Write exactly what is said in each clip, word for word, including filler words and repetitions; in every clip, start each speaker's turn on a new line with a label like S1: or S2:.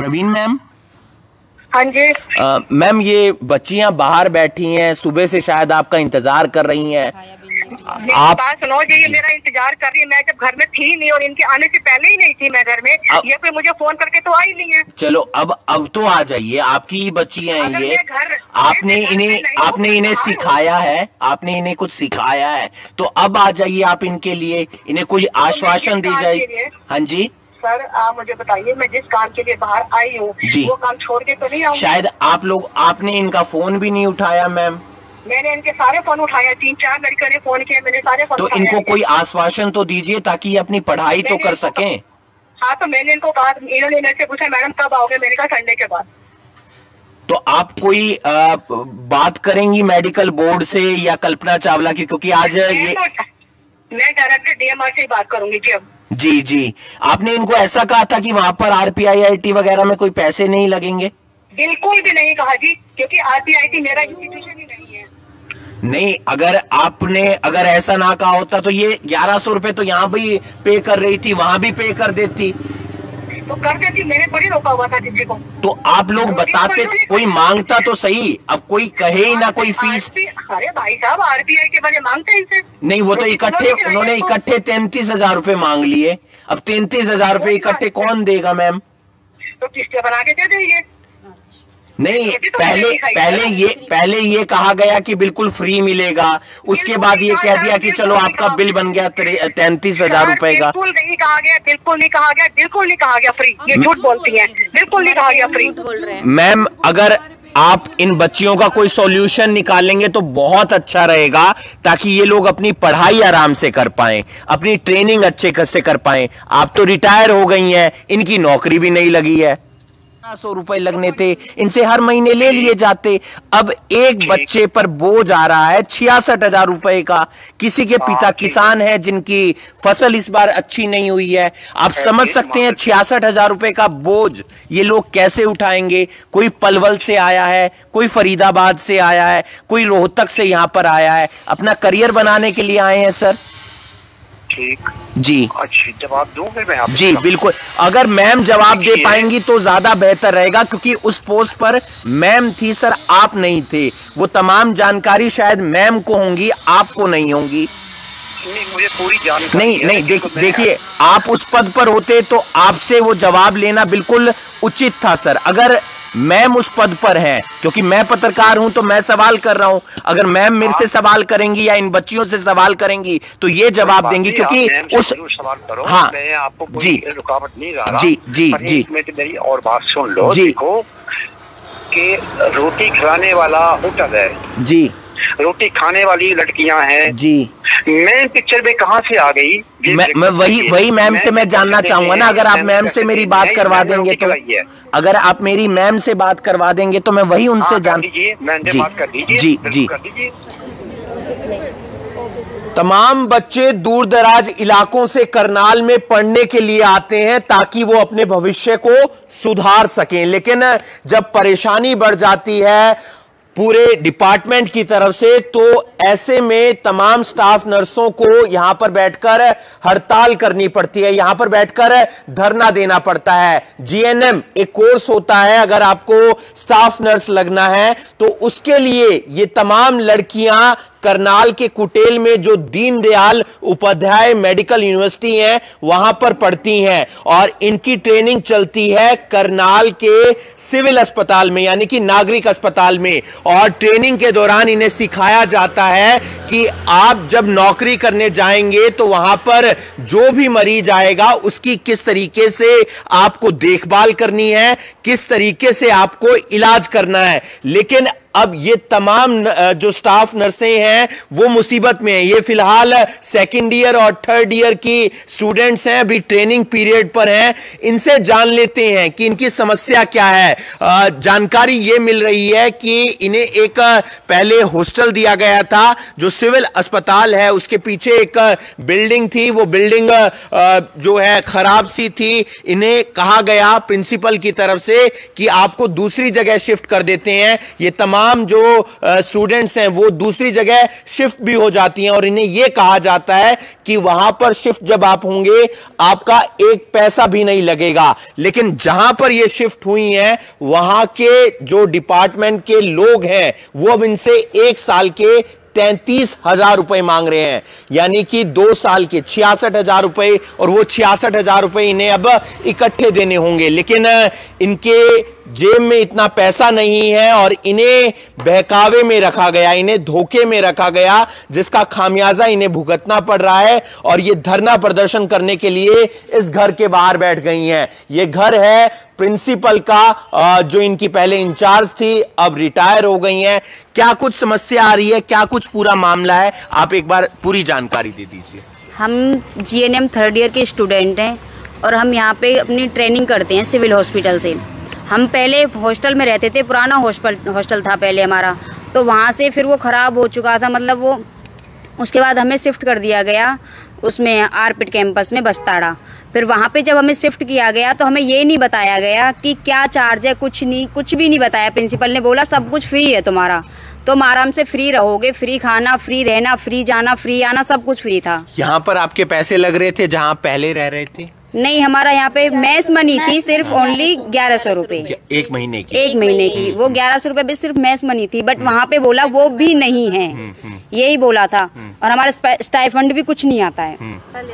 S1: Praveen ma'am.
S2: हाँ जी
S1: ma'am, ये बच्चियां बाहर बैठी हैं, सुबह से शायद आपका इंतजार कर रही हैं।
S2: आप बात सुनो जी, ये मेरा इंतजार कर रही है। मैं जब घर में थी नहीं और इनके आने से पहले ही नहीं थी मैं घर में, ये कोई मुझे फोन करके तो आई नहीं है।
S1: चलो अब अब तो आ जाइए, आपकी ही बच्चियां हैं ये। आपने इन्हें आपने इन्हें सिखाया है, आपने इन्हें कुछ सिखाया है, तो अब आ जाइए आप इनके लिए, इन्हें कोई आश्वासन दी जाए। हाँ जी
S2: सर, आप मुझे बताइए, मैं जिस काम के लिए बाहर आई हूँ वो काम छोड़ के तो नहीं आऊंगी।
S1: शायद आप लोग आपने इनका फोन भी नहीं उठाया मैम।
S2: मैंने इनके सारे फोन उठाया, तीन चार लड़कियों ने फोन किया, मैंने सारे फोन
S1: तो इनको कोई आश्वासन तो दीजिए ताकि ये अपनी पढ़ाई तो कर सकें।
S2: हाँ, तो मैंने इनको कहा, इन्होंने मेरे से पूछा मैडम कब आओगे, मैंने कहा संडे के बाद।
S1: तो आप कोई आ, बात करेंगी मेडिकल बोर्ड से या कल्पना चावला की, क्योंकि आज ये
S2: मैं डायरेक्टर डीएमआर से ही बात करूंगी जी। अब
S1: जी जी आपने इनको ऐसा कहा था कि वहाँ पर आरपीआईआईटी वगैरह में कोई पैसे नहीं लगेंगे?
S2: बिल्कुल भी नहीं कहा जी, क्योंकि आरपीआईटी मेरा इंस्टीट्यूशन ही नहीं है।
S1: नहीं, अगर आपने अगर ऐसा ना कहा होता तो ये ग्यारह सौ रुपए तो यहाँ भी पे कर रही थी, वहां भी पे कर देती।
S2: तो कर देती, मैंने थोड़ी रोका हुआ था किसी को।
S1: तो आप लोग बताते, कोई मांगता तो सही, अब कोई कहे ही ना कोई फीस।
S2: अरे भाई साहब, आरपीआई के बारे मांगते हैं इनसे?
S1: नहीं, वो तो इकट्ठे उन्होंने इकट्ठे तैंतीस हजार रूपए मांग लिए। अब तैंतीस हजार रूपए इकट्ठे कौन देगा मैम?
S2: तो किस्तें बना के दे देंगे।
S1: नहीं, पहले पहले ये पहले ये कहा गया कि बिल्कुल फ्री मिलेगा, उसके बाद ये कह दिया कि चलो आपका बिल बन गया तैंतीस हजार रुपए का।
S2: बिल्कुल नहीं कहा गया, बिल्कुल नहीं कहा गया, बिल्कुल नहीं कहा गया फ्री। ये झूठ बोलती हैं, बिल्कुल नहीं कहा गया फ्री।
S1: मैम, अगर आप इन बच्चियों का कोई सॉल्यूशन निकालेंगे तो बहुत अच्छा रहेगा, ताकि ये लोग अपनी पढ़ाई आराम से कर पाएं, अपनी ट्रेनिंग अच्छे से कर पाएं। आप तो रिटायर हो गई हैं, इनकी नौकरी भी नहीं लगी है। सौ रुपए लगने थे, इनसे हर महीने ले लिए जाते। अब एक बच्चे पर बोझ आ रहा है छियासठ हजार रुपए का। किसी के पिता किसान है जिनकी फसल इस बार अच्छी नहीं हुई है। आप समझ सकते हैं छियासठ हजार रुपए का बोझ ये लोग कैसे उठाएंगे। कोई पलवल से आया है, कोई फरीदाबाद से आया है, कोई रोहतक से यहां पर आया है, अपना करियर बनाने के लिए आए हैं सर।
S3: ठीक
S1: जी,
S3: अच्छा जवाब दूंगे मैं आप?
S1: जी बिल्कुल, अगर मैम जवाब दे पाएंगी तो ज्यादा बेहतर रहेगा, क्योंकि उस पोस्ट पर मैम थी सर, आप नहीं थे। वो तमाम जानकारी शायद मैम को होंगी, आपको नहीं होंगी।
S3: नहीं, मुझे पूरी जानकारी
S1: नहीं नहीं देखिए देखिए आप उस पद पर होते तो आपसे वो जवाब लेना बिल्कुल उचित था सर। अगर मैम उस पद पर हैं, क्योंकि मैं पत्रकार हूं तो मैं सवाल कर रहा हूं, अगर मैम मेरे से सवाल करेंगी या इन बच्चियों से सवाल करेंगी तो ये जवाब देंगी, क्योंकि उस
S3: सवाल करो।
S1: हाँ
S3: मैं आपको कोई
S1: जी
S3: रुकावट नहीं ला रहा।
S1: जी जी जी
S3: में तो मेरी और बात सुन लो जी, देखो कि रोटी खिलाने वाला होटल है
S1: जी,
S3: रोटी खाने वाली लड़कियां हैं
S1: जी।
S3: मैं पिक्चर में कहां से आ गई?
S1: मैं, मैं वही वही मैम से मैं जानना चाहूंगा ना। अगर आप मैम से मेरी बात करवा देंगे तो, अगर आप मेरी मैम से बात करवा देंगे तो मैं वही उनसे जान जी जी जी। तमाम बच्चे दूर दराज इलाकों से करनाल में पढ़ने के लिए आते हैं ताकि वो अपने भविष्य को सुधार सकें, लेकिन जब परेशानी बढ़ जाती है पूरे डिपार्टमेंट की तरफ से तो ऐसे में तमाम स्टाफ नर्सों को यहां पर बैठकर हड़ताल करनी पड़ती है, यहां पर बैठकर धरना देना पड़ता है। जीएनएम एक कोर्स होता है, अगर आपको स्टाफ नर्स लगना है तो उसके लिए ये तमाम लड़कियां करनाल के कुटेल में जो दीनदयाल उपाध्याय मेडिकल यूनिवर्सिटी है वहां पर पढ़ती हैं, और इनकी ट्रेनिंग चलती है करनाल के सिविल अस्पताल में, यानी कि नागरिक अस्पताल में। और ट्रेनिंग के दौरान इन्हें सिखाया जाता है कि आप जब नौकरी करने जाएंगे तो वहां पर जो भी मरीज आएगा उसकी किस तरीके से आपको देखभाल करनी है, किस तरीके से आपको इलाज करना है। लेकिन अब ये तमाम जो स्टाफ नर्सें हैं वो मुसीबत में हैं। ये फिलहाल सेकंड ईयर और थर्ड ईयर की स्टूडेंट्स हैं, अभी ट्रेनिंग पीरियड पर हैं। इनसे जान लेते हैं कि इनकी समस्या क्या है। आ, जानकारी ये मिल रही है कि इन्हें एक पहले हॉस्टल दिया गया था जो सिविल अस्पताल है उसके पीछे एक बिल्डिंग थी, वो बिल्डिंग आ, जो है खराब सी थी। इन्हें कहा गया प्रिंसिपल की तरफ से कि आपको दूसरी जगह शिफ्ट कर देते हैं। ये तमाम तमाम जो स्टूडेंट्स हैं वो दूसरी जगह शिफ्ट भी हो जाती हैं और इन्हें यह कहा जाता है कि वहां पर शिफ्ट जब आप होंगे आपका एक पैसा भी नहीं लगेगा। लेकिन जहां पर ये शिफ्ट हुई हैं वहां के जो डिपार्टमेंट के लोग हैं वो अब इनसे एक साल के तैंतीस हजार रुपए मांग रहे हैं, यानी कि दो साल के छियासठ हजार रुपए, और वो छियासठ हजार रुपए इन्हें अब इकट्ठे देने होंगे। लेकिन इनके जेब में इतना पैसा नहीं है और इन्हें बहकावे में रखा गया, इन्हें धोखे में रखा गया, जिसका खामियाजा इन्हें भुगतना पड़ रहा है। और ये धरना प्रदर्शन करने के लिए इस घर के बाहर बैठ गई हैं। ये घर है प्रिंसिपल का, जो इनकी पहले इंचार्ज थी, अब रिटायर हो गई हैं। क्या कुछ समस्या आ रही है, क्या कुछ पूरा मामला है, आप एक बार पूरी जानकारी दे दीजिए।
S4: हम जीएनएम थर्ड ईयर के स्टूडेंट हैं और हम यहाँ पे अपनी ट्रेनिंग करते हैं सिविल हॉस्पिटल से। हम पहले हॉस्टल में रहते थे, पुराना हॉस्टल हॉस्टल था पहले हमारा, तो वहाँ से फिर वो ख़राब हो चुका था, मतलब वो उसके बाद हमें शिफ्ट कर दिया गया उसमें आरपिट कैंपस में बस्ताड़ा। फिर वहाँ पे जब हमें शिफ्ट किया गया तो हमें ये नहीं बताया गया कि क्या चार्ज है, कुछ नहीं, कुछ भी नहीं बताया। प्रिंसिपल ने बोला सब कुछ फ्री है तुम्हारा, तुम आराम से फ्री रहोगे, फ्री खाना, फ्री रहना, फ्री जाना, फ्री आना, सब कुछ फ्री था।
S1: यहाँ पर आपके पैसे लग रहे थे जहाँ पहले रह रहे थे?
S4: नहीं, हमारा यहाँ पे मैस मनी थी सिर्फ ओनली ग्यारह सौ रुपए
S1: एक महीने की।
S4: एक महीने की वो ग्यारह सौ रुपए भी सिर्फ मैस मनी थी, बट वहाँ पे बोला वो भी नहीं है, यही बोला था। और हमारा स्टाइफंड भी कुछ नहीं आता है,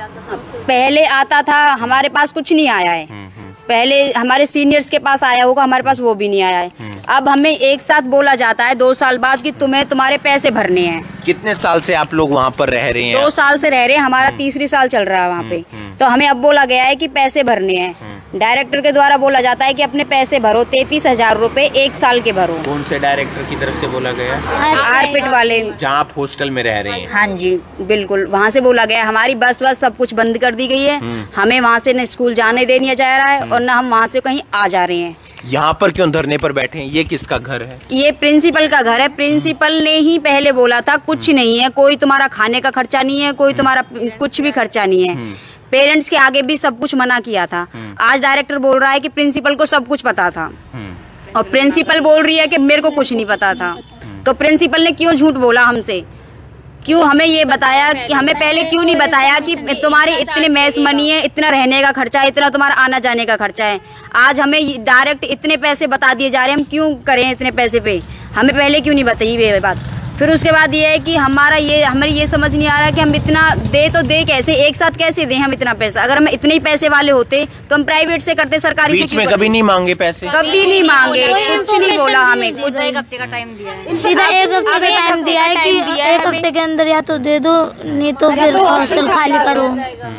S4: पहले आता था, हमारे पास कुछ नहीं आया है। पहले हमारे सीनियर्स के पास आया होगा, हमारे पास वो भी नहीं आया है। अब हमें एक साथ बोला जाता है दो साल बाद कि तुम्हें तुम्हारे पैसे भरने हैं।
S1: कितने साल से आप लोग वहाँ पर रह रहे हैं?
S4: दो साल से रह रहे हैं, हमारा तीसरी साल चल रहा है वहाँ पे। तो हमें अब बोला गया है कि पैसे भरने हैं, डायरेक्टर के द्वारा बोला जाता है कि अपने पैसे भरो, तैतीस हजार रूपए एक साल के भरो।
S1: कौन से डायरेक्टर की तरफ से बोला गया?
S4: आरपिट वाले,
S1: जहाँ आप हॉस्टल में रह रहे हैं।
S4: हाँ जी बिल्कुल, वहाँ से बोला गया। हमारी बस बस सब कुछ बंद कर दी गई है, हमें वहाँ से न स्कूल जाने देने जा रहा है और न हम वहाँ से कहीं आ जा रहे हैं।
S1: यहाँ पर क्यों धरने पर बैठे हैं? ये किसका घर है?
S4: ये प्रिंसिपल का घर है। प्रिंसिपल ने ही पहले बोला था कुछ नहीं है, कोई तुम्हारा खाने का खर्चा नहीं है, कोई तुम्हारा कुछ भी खर्चा नहीं है। पेरेंट्स के आगे भी सब कुछ मना किया था। आज डायरेक्टर बोल रहा है कि प्रिंसिपल को सब कुछ पता था और प्रिंसिपल बोल रही है कि मेरे को कुछ नहीं पता था। तो प्रिंसिपल ने क्यों झूठ बोला हमसे? क्यों हमें ये बताया कि हमें पहले क्यों नहीं बताया कि तुम्हारे इतने मैस मनी है, इतना रहने का खर्चा है, इतना तुम्हारा आना जाने का खर्चा है। आज हमें डायरेक्ट इतने पैसे बता दिए जा रहे हैं, हम क्यों करें इतने पैसे पे? हमें पहले क्यों नहीं बताई ये बात? फिर उसके बाद ये है कि हमारा ये हमें ये समझ नहीं आ रहा कि हम इतना दे तो दे कैसे, एक साथ कैसे दें हम इतना पैसा? अगर हम इतने ही पैसे वाले होते तो हम प्राइवेट से करते, सरकारी से
S1: बीच में कभी नहीं मांगे पैसे?
S4: कभी नहीं मांगे, कुछ नहीं बोला हमें।
S5: एक हफ्ते का टाइम दिया है, सीधा एक हफ्ते का टाइम दिया है कि एक हफ्ते के अंदर या तो दे दो, नहीं तो फिर हॉस्टल खाली करो।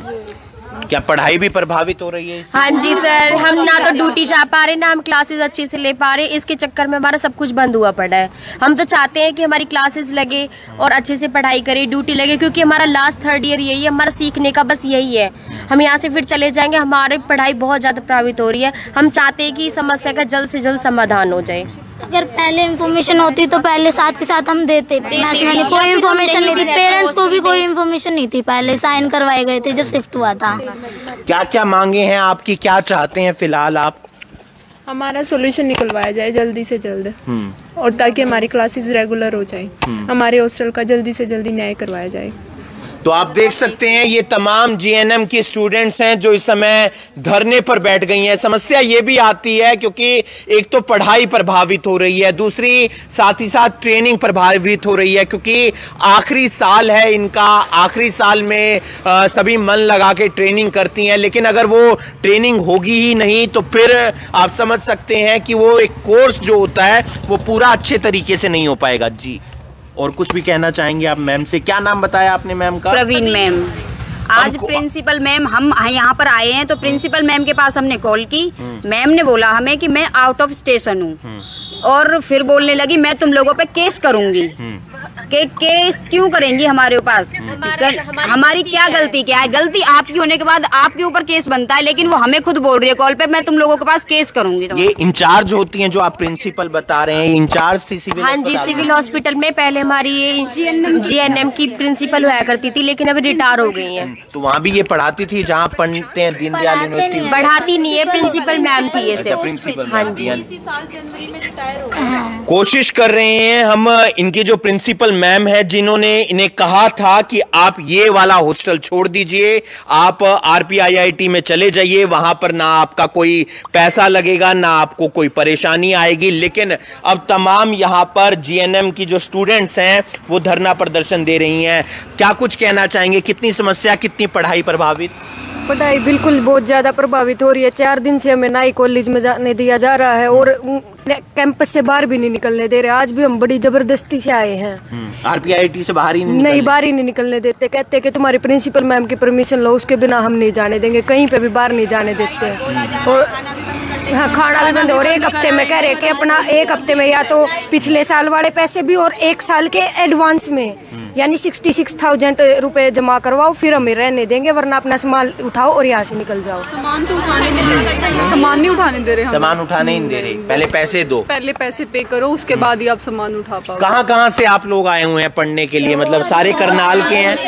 S1: क्या पढ़ाई भी प्रभावित हो रही है?
S6: हाँ जी सर, हम ना तो ड्यूटी जा पा रहे, ना हम क्लासेस अच्छे से ले पा रहे। इसके चक्कर में हमारा सब कुछ बंद हुआ पड़ा है। हम तो चाहते हैं कि हमारी क्लासेस लगे और अच्छे से पढ़ाई करें, ड्यूटी लगे, क्योंकि हमारा लास्ट थर्ड ईयर यही है, हमारा सीखने का बस यही है। हम यहाँ से फिर चले जाएंगे, हमारी पढ़ाई बहुत ज़्यादा प्रभावित हो रही है। हम चाहते हैं कि इस समस्या का जल्द से जल्द समाधान हो जाए।
S5: अगर पहले इन्फॉर्मेशन होती तो पहले साथ के साथ हम देते, मैंने कोई इन्फॉर्मेशन नहीं थी, पेरेंट्स को भी कोई इन्फॉर्मेशन नहीं थी, पहले साइन करवाए गए थे जब शिफ्ट हुआ था।
S1: क्या क्या मांगे हैं आपकी, क्या चाहते हैं फिलहाल आप?
S7: हमारा सॉल्यूशन निकलवाया जाए जल्दी से जल्द, और ताकि हमारी क्लासेस रेगुलर हो जाए, हमारे हॉस्टल का जल्दी से जल्दी न्याय करवाया जाए।
S1: तो आप देख सकते हैं ये तमाम जीएनएम की स्टूडेंट्स हैं जो इस समय धरने पर बैठ गई हैं। समस्या ये भी आती है क्योंकि एक तो पढ़ाई प्रभावित हो रही है, दूसरी साथ ही साथ ट्रेनिंग प्रभावित हो रही है, क्योंकि आखिरी साल है इनका। आखिरी साल में आ, सभी मन लगा के ट्रेनिंग करती हैं, लेकिन अगर वो ट्रेनिंग होगी ही नहीं तो फिर आप समझ सकते हैं कि वो एक कोर्स जो होता है वो पूरा अच्छे तरीके से नहीं हो पाएगा। जी, और कुछ भी कहना चाहेंगे आप मैम से? क्या नाम बताया आपने मैम का?
S4: प्रवीण मैम। आज प्रिंसिपल मैम, हम यहाँ पर आए हैं तो प्रिंसिपल मैम के पास हमने कॉल की। मैम ने बोला हमें कि मैं आउट ऑफ स्टेशन हूँ, और फिर बोलने लगी मैं तुम लोगों पे केस करूंगी। के केस क्यों करेंगी हमारे पास? हमारी क्या गलती क्या है? गलती आपकी होने के बाद आपके ऊपर केस बनता है, लेकिन वो हमें खुद बोल रही है कॉल पे, मैं तुम लोगों के पास केस करूंगी। तो
S1: ये इंचार्ज होती हैं जो आप प्रिंसिपल बता रहे हैं, इंचार्ज थी सिविल?
S6: हाँ जी, सिविल हॉस्पिटल में पहले हमारी ये जी एन एम की प्रिंसिपल हुआ करती थी, लेकिन अभी रिटायर हो गई हैं।
S1: तो वहाँ भी ये पढ़ाती थी जहाँ पढ़ते हैं दीनदयाल यूनिवर्सिटी?
S6: पढ़ाती नहीं है, प्रिंसिपल मैम थी ये सिर्फ।
S1: प्रिंसिपल?
S6: हाँ जी।
S1: कोशिश कर रहे हैं हम, इनकी जो प्रिंसिपल मैम है जिन्होंने इन्हें कहा था कि आप ये वाला हॉस्टल छोड़ दीजिए, आप आरपीआईआईटी में चले जाइए, वहां पर ना आपका कोई पैसा लगेगा ना आपको कोई परेशानी आएगी। लेकिन अब तमाम यहां पर जीएनएम की जो स्टूडेंट्स हैं वो धरना प्रदर्शन दे रही हैं। क्या कुछ कहना चाहेंगे? कितनी समस्या, कितनी पढ़ाई प्रभावित?
S8: पढ़ाई बिल्कुल बहुत ज़्यादा प्रभावित हो रही है। चार दिन से हमें नई कॉलेज में जाने दिया जा रहा है और कैंपस से बाहर भी नहीं निकलने दे रहे। आज भी हम बड़ी जबरदस्ती से आए हैं।
S1: आरपीआईटी से बाहर ही नहीं
S8: नहीं, बाहर ही नहीं निकलने देते। कहते हैं कि तुम्हारी प्रिंसिपल मैम की परमिशन लो, उसके बिना हम नहीं जाने देंगे। कहीं पे भी बाहर नहीं जाने देते हैं। और हाँ, खाना भी बंद। और एक हफ्ते में कह रहे कि अपना एक हफ्ते में या तो पिछले साल वाले पैसे भी और एक साल के एडवांस में यानी सिक्सटी सिक्स थाउजेंड रुपए जमा करवाओ, फिर हमें रहने देंगे, वरना अपना सामान उठाओ और यहाँ से निकल जाओ।
S7: सामान तो उठाने नहीं दे रहे, सामान नहीं उठाने दे रहे,
S1: सामान उठाने नहीं दे रहे। पहले पैसे दो,
S7: पहले पैसे पे करो, उसके बाद ही आप सामान उठा पाओ।
S1: कहाँ कहाँ से आप लोग आए हुए हैं पढ़ने के लिए? मतलब सारे करनाल के हैं?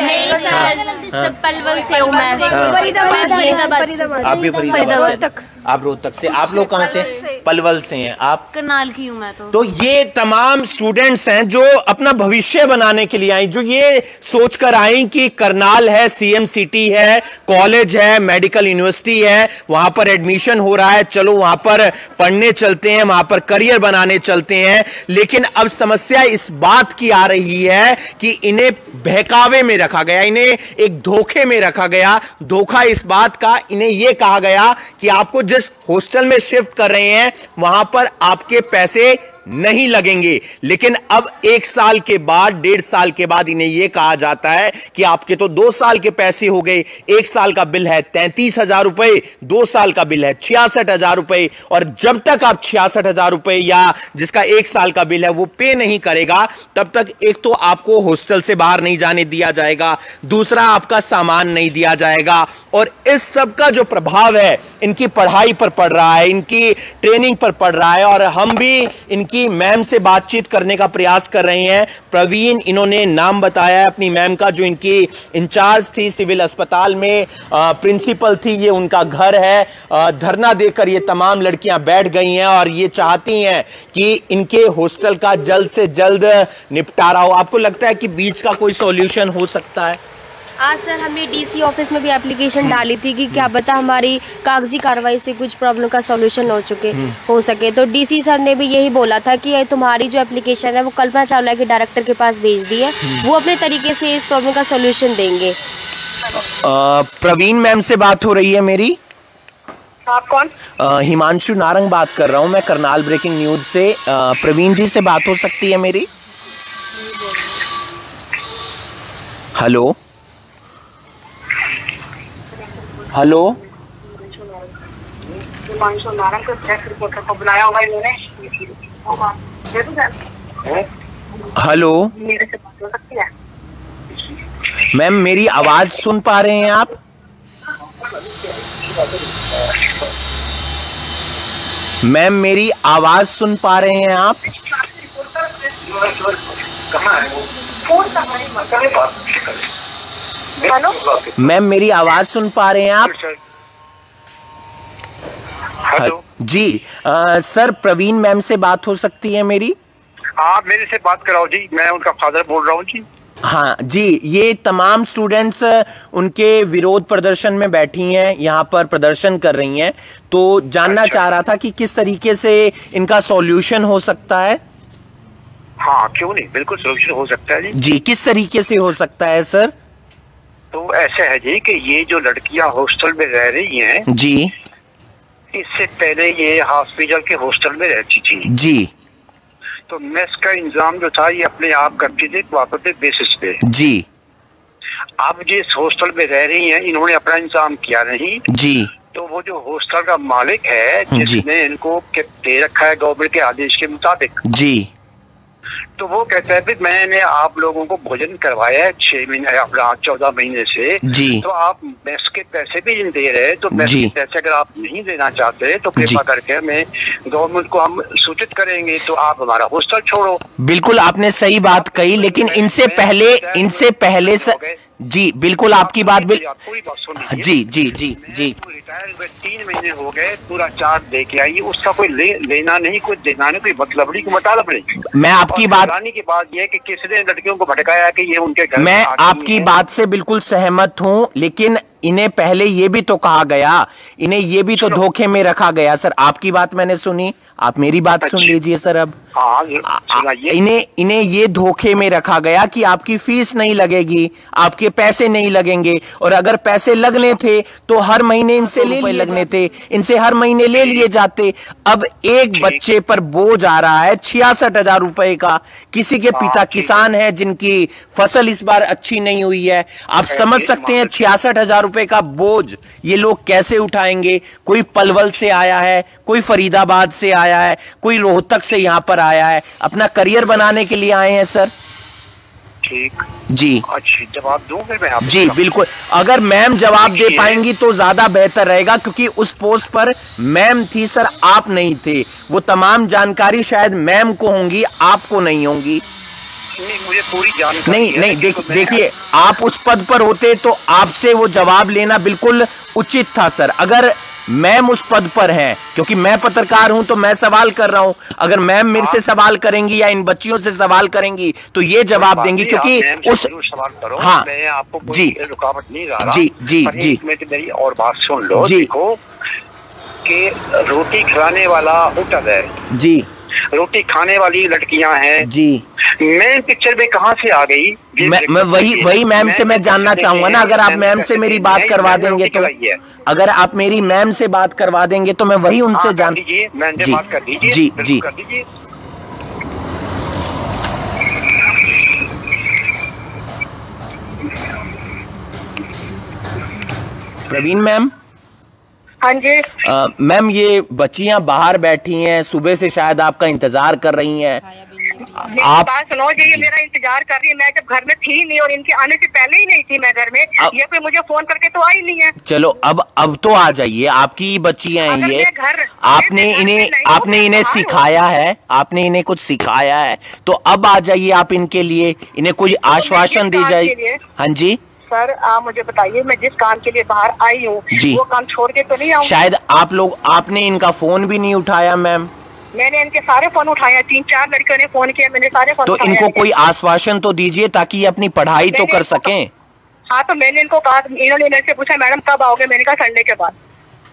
S6: पलवल से हूँ मैं।
S1: आप भी फरीदाबाद तक? आप रोहतक से। आप लोग कहाँ से? पलवल से हैं। आप?
S6: करनाल की हूँ मैं। तो
S1: तो ये तमाम स्टूडेंट्स हैं जो अपना भविष्य बनाने के लिए आई, जो ये सोचकर आई कि करनाल है, सीएम सिटी है, कॉलेज है, मेडिकल यूनिवर्सिटी है, वहां पर एडमिशन हो रहा है, चलो वहां पर पढ़ने चलते हैं, वहां पर करियर बनाने चलते हैं। लेकिन अब समस्या इस बात की आ रही है कि इन्हें बहकावे में रखा गया, इन्हें एक धोखे में रखा गया। धोखा इस बात का, इन्हें यह कहा गया कि आपको जिस हॉस्टल में शिफ्ट कर रहे हैं वहां पर आपके पैसे नहीं लगेंगे। लेकिन अब एक साल के बाद, डेढ़ साल के बाद इन्हें यह कहा जाता है कि आपके तो दो साल के पैसे हो गए। एक साल का बिल है तैंतीस हजार रुपए, दो साल का बिल है छियासठ हजार रुपए, और जब तक आप छियासठ हजार रुपए या जिसका एक साल का बिल है वो पे नहीं करेगा, तब तक एक तो आपको हॉस्टल से बाहर नहीं जाने दिया जाएगा, दूसरा आपका सामान नहीं दिया जाएगा। और इस सब का जो प्रभाव है इनकी पढ़ाई पर पड़ रहा है, इनकी ट्रेनिंग पर पड़ रहा है। और हम भी इनकी मैम से बातचीत करने का प्रयास कर रहे हैं। प्रवीण इन्होंने नाम बताया है अपनी मैम का, जो इनकी इंचार्ज थी सिविल अस्पताल में, प्रिंसिपल थी। ये उनका घर है। धरना देकर ये तमाम लड़कियां बैठ गई हैं और ये चाहती हैं कि इनके हॉस्टल का जल्द से जल्द निपटारा हो। आपको लगता है कि बीच का कोई सॉल्यूशन हो सकता है?
S6: आज सर हमने डीसी ऑफिस में भी एप्लीकेशन डाली थी कि क्या पता हमारी कागजी कार्रवाई से कुछ प्रॉब्लम का सॉल्यूशन हो चुके हो सके। तो डीसी सर ने भी यही बोला था कि तुम्हारी जो एप्लीकेशन है वो कल्पना चावला के डायरेक्टर के पास भेज दी है, वो अपने तरीके से इस प्रॉब्लम का सॉल्यूशन देंगे।
S1: प्रवीण मैम से बात हो रही है मेरी?
S2: आप कौन?
S1: आ, हिमांशु नारंग बात कर रहा हूँ मैं, करनाल ब्रेकिंग न्यूज से। आ, प्रवीण जी से बात हो सकती है मेरी? हेलो हेलो हेलो मैम, मेरी आवाज सुन पा रहे हैं आप? मैम मेरी आवाज सुन पा रहे हैं आप? मैम मेरी आवाज सुन पा रहे हैं आप?
S3: हेलो
S1: जी। आ, सर प्रवीण मैम से बात हो सकती है मेरी?
S3: आप मेरे से बात कराओ जी, मैं उनका फादर बोल रहा हूँ जी।
S1: हाँ जी, ये तमाम स्टूडेंट्स उनके विरोध प्रदर्शन में बैठी हैं, यहाँ पर प्रदर्शन कर रही हैं। तो जानना अच्छा। चाह रहा था कि किस तरीके से इनका सॉल्यूशन हो सकता है।
S3: हाँ क्यों नहीं, बिल्कुल सॉल्यूशन हो सकता है जी।
S1: जी किस तरीके से हो सकता है सर?
S3: तो ऐसा है जी कि ये जो लड़कियां हॉस्टल में रह रही हैं
S1: जी,
S3: इससे पहले ये हॉस्पिटल के हॉस्टल में रहती थी
S1: जी।
S3: तो मेस का इंतजाम जो था ये अपने आप करती थी कोऑपरेटिव बेसिस पे
S1: जी।
S3: अब जिस हॉस्टल में रह रही हैं इन्होंने अपना इंतजाम किया नहीं
S1: जी।
S3: तो वो जो हॉस्टल का मालिक है जिसने इनको दे रखा है गवर्नमेंट के आदेश के मुताबिक
S1: जी,
S3: तो वो कहता है कि मैंने आप लोगों को भोजन करवाया है छह महीने अपना चौदह महीने से जी, तो आप मेस के पैसे भी दे रहे, तो मेस के पैसे अगर आप नहीं देना चाहते तो कृपा करके हमें गवर्नमेंट को हम सूचित करेंगे, तो आप हमारा हॉस्टल छोड़ो।
S1: बिल्कुल आपने सही बात कही, लेकिन इनसे पहले इनसे पहले स... जी बिल्कुल आपकी बात बिल जी जी जी जी
S3: रिटायर हुए तीन महीने हो गए, पूरा चार्ज दे के आई, उसका कोई ले, लेना नहीं, कोई देना नहीं, कोई मतलब नहीं, कोई मतलब नहीं।
S1: मैं आपकी बात
S3: की बात यह कि किसने लड़कियों को भटकाया कि ये उनके घर,
S1: मैं आपकी बात से बिल्कुल सहमत हूँ, लेकिन इन्हें पहले ये भी तो कहा गया, इन्हें ये भी तो धोखे में रखा गया। सर आपकी बात मैंने सुनी, आप मेरी बात सुन लीजिए सर। अब इन्हें इन्हें ये धोखे में रखा गया कि आपकी फीस नहीं लगेगी, आपके पैसे नहीं लगेंगे, और अगर पैसे लगने थे तो हर महीने इनसे ले लिए लगने थे, इनसे हर महीने ले लिए जाते। अब एक बच्चे पर बोझ आ रहा है छियासठ हजार रुपए का। किसी के पिता किसान है जिनकी फसल इस बार अच्छी नहीं हुई है, आप समझ सकते हैं छियासठ हजार रुपए का बोझ ये लोग कैसे उठाएंगे। कोई पलवल से आया है, कोई फरीदाबाद से आया है, कोई रोहतक से यहां पर आया है, अपना करियर बनाने के लिए आए हैं सर।
S3: ठीक
S1: जी,
S3: अच्छा जवाब दूंगा मैं आपको।
S1: जी बिल्कुल, अगर मैम जवाब दे पाएंगी तो ज्यादा बेहतर रहेगा, क्योंकि उस पोस्ट पर मैम थी सर, आप नहीं थे। वो तमाम जानकारी शायद मैम को होंगी, आपको नहीं होंगी।
S3: नहीं, मुझे पूरी जानकारी
S1: नहीं नहीं देखिए देखिए आप उस पद पर होते तो आपसे वो जवाब लेना बिल्कुल उचित था सर। अगर मैम उस पद पर हैं, क्योंकि मैं पत्रकार हूं तो मैं सवाल कर रहा हूं, अगर मैम मेरे से सवाल करेंगी या इन बच्चियों से सवाल करेंगी तो ये जवाब देंगी, क्योंकि उस
S3: सवाल करो।
S1: हाँ
S3: मैं आपको कोई
S1: जी
S3: रुकावट नहीं ला रहा।
S1: जी जी जी
S3: मेरी और बात सुन लो। देखो कि रोटी खिलाने वाला होटल है जी, रोटी खाने वाली लड़कियां हैं जी, मैं पिक्चर में कहां से आ गई?
S1: मैं, मैं वही वही मैम से मैं जानना चाहूंगा ना। अगर आप मैम से मेरी बात करवा देंगे तो, अगर आप मेरी मैम से बात करवा देंगे तो मैं वही उनसे जान
S3: जी बात कर दीजिए
S1: जी जी
S3: कर दीजिए।
S1: प्रवीण मैम।
S2: हाँ जी
S1: मैम, ये बच्चियां बाहर बैठी हैं, सुबह से शायद आपका इंतजार कर रही हैं।
S2: आप बात सुनो जी, ये मेरा इंतजार कर रही है। मैं जब घर में थी नहीं और इनके आने से पहले ही नहीं थी मैं घर में, ये कोई मुझे फोन करके तो आई नहीं है।
S1: चलो अब अब तो आ जाइए, आपकी बच्चियां हैं ये, आपने इन्हें आपने इन्हें सिखाया है, आपने इन्हें कुछ सिखाया है, तो अब आ जाइए आप इनके लिए, इन्हें कोई आश्वासन दी जाए। हाँ जी
S2: सर, आप मुझे बताइए, मैं जिस काम के लिए बाहर आई हूँ वो काम छोड़ के तो नहीं आऊँ?
S1: शायद आप लोग आपने इनका फोन भी नहीं उठाया मैम।
S2: मैंने इनके सारे फोन उठाया, तीन चार लड़कियों ने फोन किया, मैंने सारे फोन
S1: तो इनको कोई आश्वासन तो दीजिए ताकि ये अपनी पढ़ाई तो कर सकें।
S2: हाँ, तो मैंने इनको कहा, इन्होंने मेरे से पूछा मैडम कब आओगे, मैंने कहा संडे के बाद।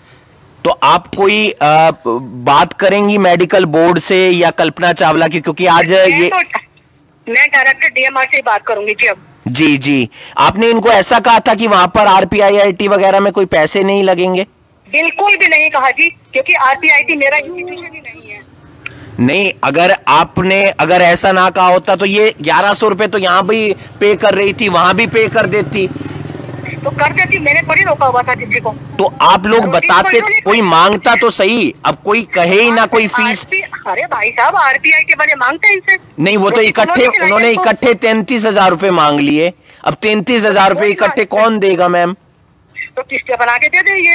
S1: तो आप कोई आ, बात करेंगी मेडिकल बोर्ड से या कल्पना चावला की, क्योंकि आज ये
S2: मैं डायरेक्टर डीएमआर से बात करूंगी जी। अब
S1: जी जी आपने इनको ऐसा कहा था कि वहाँ पर आरपीआईआईटी वगैरह में कोई पैसे नहीं लगेंगे?
S2: बिल्कुल भी नहीं कहा जी, क्योंकि आरपीआईटी मेरा इंस्टीट्यूशन ही नहीं है।
S1: नहीं, अगर आपने अगर ऐसा ना कहा होता तो ये ग्यारह सौ रुपए तो यहाँ भी पे कर रही थी, वहां भी पे कर देती।
S2: तो कर देती, मैंने थोड़ी रोका हुआ था किसी को।
S1: तो आप लोग बताते, कोई मांगता तो सही, अब कोई कहे ही ना कोई फीस।
S2: अरे भाई साहब, आरपीआई के बने मांगते हैं इनसे?
S1: नहीं, वो तो इकट्ठे उन्होंने इकट्ठे तैंतीस हजार रुपए मांग लिए। अब तैंतीस हजार रुपए इकट्ठे कौन देगा मैम?
S2: तो किस्तें बना के दे देंगे।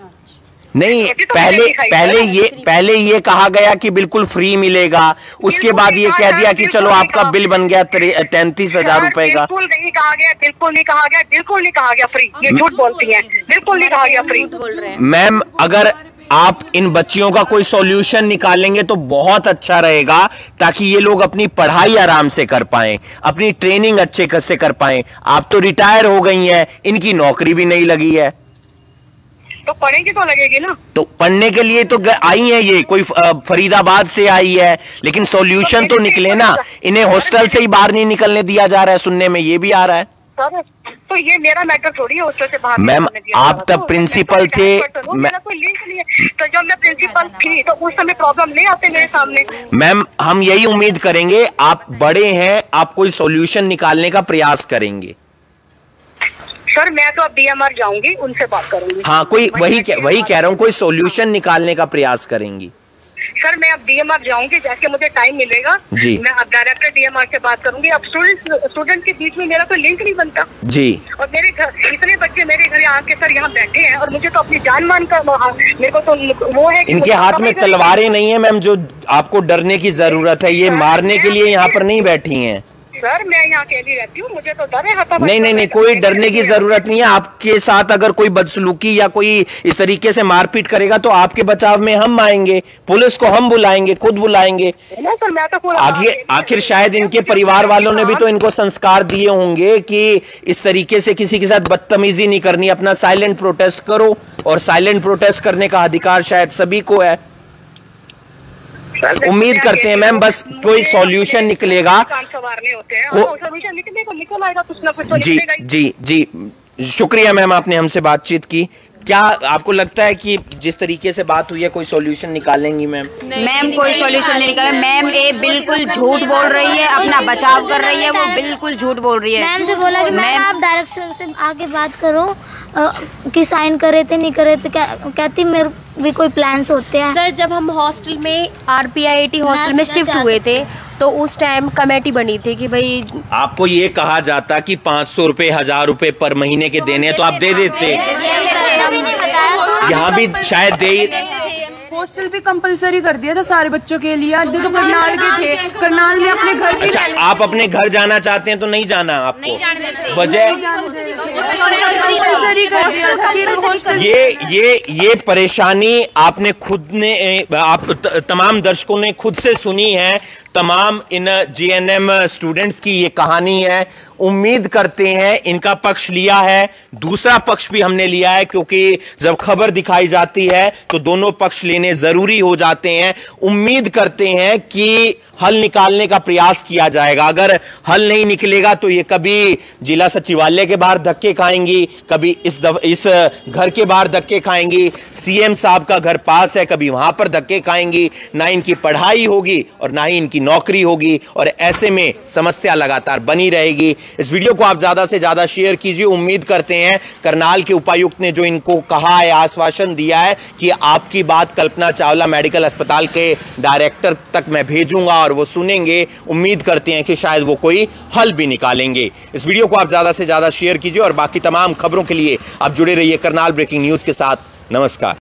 S1: नहीं, पहले पहले ये पहले ये कहा गया कि बिल्कुल फ्री मिलेगा, उसके बाद ये कह दिया कि चलो आपका बिल बन गया तैंतीस हजार रुपए का।
S2: बिल्कुल नहीं कहा गया, बिल्कुल नहीं कहा गया, बिल्कुल नहीं कहा गया फ्री। ये झूठ बोलती हैं, बिल्कुल नहीं कहा गया फ्री।
S1: मैम, अगर आप इन बच्चियों का कोई सॉल्यूशन निकालेंगे तो बहुत अच्छा रहेगा, ताकि ये लोग अपनी पढ़ाई आराम से कर पाएं, अपनी ट्रेनिंग अच्छे से कर पाएं। आप तो रिटायर हो गई हैं, इनकी नौकरी भी नहीं लगी है,
S2: तो पढ़ेंगे तो लगेगी ना।
S1: तो पढ़ने के लिए तो आई है, ये कोई फरीदाबाद से आई है, लेकिन सॉल्यूशन तो, तो निकले ना। इन्हें हॉस्टल से ही बाहर नहीं निकलने दिया जा रहा है, सुनने में ये भी आ रहा है।
S2: सर, तो ये मेरा मैटर थोड़ी है हॉस्टल से बाहर।
S1: मैम, आप तब प्रिंसिपल थे,
S2: मेरा कोई लिंक नहीं है। तो जब मैं प्रिंसिपल थी तो उस समय प्रॉब्लम नहीं आते मेरे सामने।
S1: मैम, हम यही उम्मीद करेंगे, आप बड़े हैं, आप कोई सॉल्यूशन निकालने का प्रयास करेंगे।
S2: सर, मैं तो अब डीएमआर जाऊंगी, उनसे बात करूंगी।
S1: हाँ, कोई वही वही कह रहा हूँ, कोई सॉल्यूशन निकालने का प्रयास करेंगी।
S2: सर मैं अब डीएमआर जाऊंगी, जैसे मुझे टाइम मिलेगा
S1: जी, मैं
S2: अब डायरेक्टर डीएमआर से बात करूंगी। अब स्टूडेंट स्टूडेंट के बीच में मेरा कोई लिंक नहीं बनता
S1: जी।
S2: और मेरे घर इतने बच्चे मेरे घर आके सर यहाँ बैठे हैं और मुझे तो अपनी जान मान का मेरे को तो वो है कि
S1: इनके हाथ में तलवारें नहीं है मैम जो आपको डरने की जरूरत है, ये मारने के लिए यहाँ पर नहीं बैठी हैं।
S2: सर मैं यहाँ अकेली रहती हूँ, मुझे तो डर है।
S1: नहीं नहीं नहीं, कोई डरने की जरूरत नहीं है। आपके साथ अगर कोई बदसलूकी या कोई इस तरीके से मारपीट करेगा तो आपके बचाव में हम आएंगे, पुलिस को हम बुलाएंगे, खुद बुलाएंगे। आखिर आखिर शायद इनके परिवार वालों ने भी तो इनको संस्कार दिए होंगे कि इस तरीके से किसी के साथ बदतमीजी नहीं करनी, अपना साइलेंट प्रोटेस्ट करो, और साइलेंट प्रोटेस्ट करने का अधिकार शायद सभी को है। उम्मीद करते हैं मैम बस कोई सॉल्यूशन निकलेगा। जी जी जी, शुक्रिया मैम, आपने हमसे बातचीत की। क्या आपको लगता है कि जिस तरीके से बात हुई है कोई सॉल्यूशन निकालेंगी मैम?
S4: मैम कोई सॉल्यूशन नहीं निकाले। मैम ये बिल्कुल झूठ बोल रही है, अपना बचाव कर रही है, वो बिल्कुल झूठ बोल रही है।
S5: मैम से बोला कि मैम आप डायरेक्टर से आके बात करो आ, कि साइन करे थे नहीं करे थे, कहती मेरे भी कोई प्लान्स होते हैं।
S6: सर जब हम हॉस्टल में आरपीआईटी हॉस्टल में शिफ्ट हुए थे तो उस टाइम कमेटी बनी थी कि भाई आपको
S1: ये कहा जाता कि पाँच सौ रुपए हजार रुपए पर महीने के देने तो आप दे देते, यहाँ भी शायद दे।
S9: हॉस्टल भी कंपलसरी कर दिया था सारे बच्चों के लिए। जो तो करनाल के थे, करनाल में अपने घर।
S1: अच्छा, आप अपने घर जाना चाहते हैं तो नहीं जाना आपको, वजह ये ये ये परेशानी आपने खुद ने, आप तमाम दर्शकों ने खुद से सुनी है। तमाम इन जीएनएम स्टूडेंट्स की ये कहानी है। उम्मीद करते हैं इनका पक्ष लिया है, दूसरा पक्ष भी हमने लिया है, क्योंकि जब खबर दिखाई जाती है तो दोनों पक्ष लेने जरूरी हो जाते हैं। उम्मीद करते हैं कि हल निकालने का प्रयास किया जाएगा। अगर हल नहीं निकलेगा तो ये कभी जिला सचिवालय के बाहर धक्के खाएंगी, कभी इस दफ, इस घर के बाहर धक्के खाएंगी, सीएम साहब का घर पास है, कभी वहां पर धक्के खाएंगी। ना इनकी पढ़ाई होगी और ना ही इनकी नौकरी होगी, और ऐसे में समस्या लगातार बनी रहेगी। इस वीडियो को आप ज्यादा से ज्यादा शेयर कीजिए। उम्मीद करते हैं करनाल के उपायुक्त ने जो इनको कहा है, आश्वासन दिया है कि आपकी बात कल्पना चावला मेडिकल अस्पताल के डायरेक्टर तक मैं भेजूंगा और वो सुनेंगे। उम्मीद करते हैं कि शायद वो कोई हल भी निकालेंगे। इस वीडियो को आप ज्यादा से ज्यादा शेयर कीजिए और बाकी तमाम खबरों के लिए आप जुड़े रहिए करनाल ब्रेकिंग न्यूज के साथ। नमस्कार।